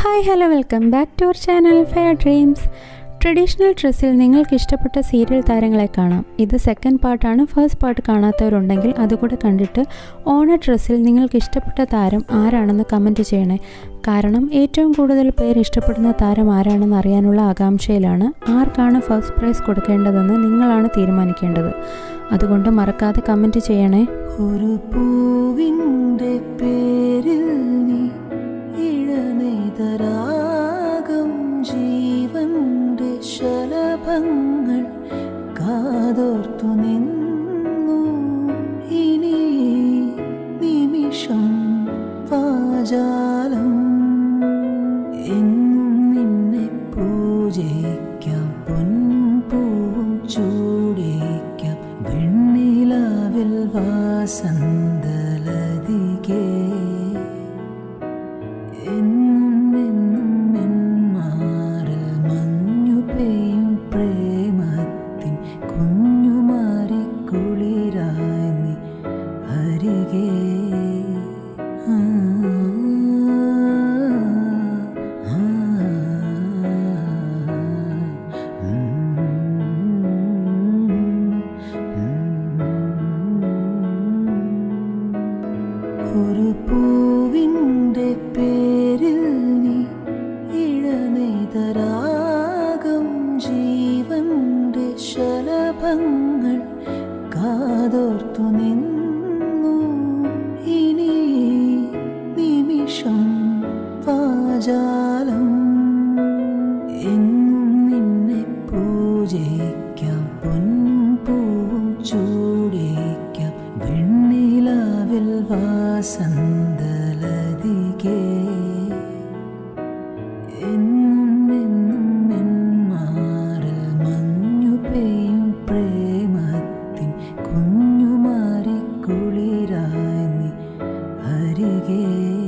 Hi hello welcome back to our channel fair dreams. Traditional ഡ്രസ്സിൽ നിങ്ങൾക്ക് ഇഷ്ടപ്പെട്ട serial താരങ്ങളെ കാണാം. ഇത് സെക്കൻഡ് പാർട്ടാണ്. ഫസ്റ്റ് പാർട്ട് കാണാത്തവരുണ്ടെങ്കിൽ അതുകൂടെ കണ്ടിട്ട് ഓണ ഡ്രസ്സിൽ നിങ്ങൾക്ക് ഇഷ്ടപ്പെട്ട താരം ആരാണെന്ന് കമൻറ്റ് ചെയ്യണേ. കാരണം ഏറ്റവും കൂടുതൽ പേര് ഇഷ്ടപ്പെടുന്ന താരം ആരാണെന്ന് അറിയാനുള്ള ആകാംക്ഷയിലാണ്. ആർക്കാണ് ഫസ്റ്റ് പ്രൈസ് കൊടുക്കേണ്ടതെന്ന് നിങ്ങളാണ് തീരുമാനിക്കേണ്ടത്. അതുകൊണ്ട് മറക്കാതെ കമൻറ്റ് ചെയ്യണേ. ഒരു പൂവിൻ്റെ പേരിൽ നീ ഇഴനെയ്തരാഗം ജീവന്റെ ശലഭങ്ങൾ കാതോർത്തു നിന്നു. ഇനി നിമിഷം വാചാലം എന്നും നിന്നെ പൂജിക്കാം, പൊൻപൂവും ചൂടിക്കാം, വെണ്ണിലാവിൽ വാസന്തലതികേ. ഒരു പൂവിൻ്റെ പേരിൽ നീ ഇഴനെയ്തരാഗം ജീവന്റെ ശലഭങ്ങൾ കാതോർത്തു നിന്നു. ഇനി നിമിഷം വാചാലം എന്നും നിന്നെ പൂജിക്കാം, പൊൻപൂവും ചൂടിക്കാം, വെണ്ണിലാവിൽ വാസന്തലതികേ. എന്നും എന്നും എന്മാറിൽ മഞ്ഞു പെയ്യും പ്രേമത്തിൻ കുഞ്ഞുമാരി കുളിരായി നീ അരികേ.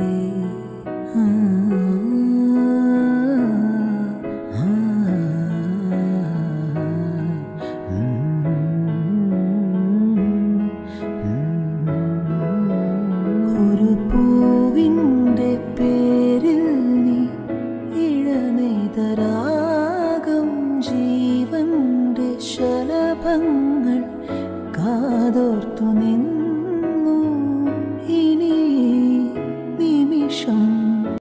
ഒരു പൂവിൻ്റെ പേരിൽ നീ ഇഴനെയ്തരാഗം ജീവന്റെ ശലഭങ്ങൾ കാതോർത്തു നിന്നു.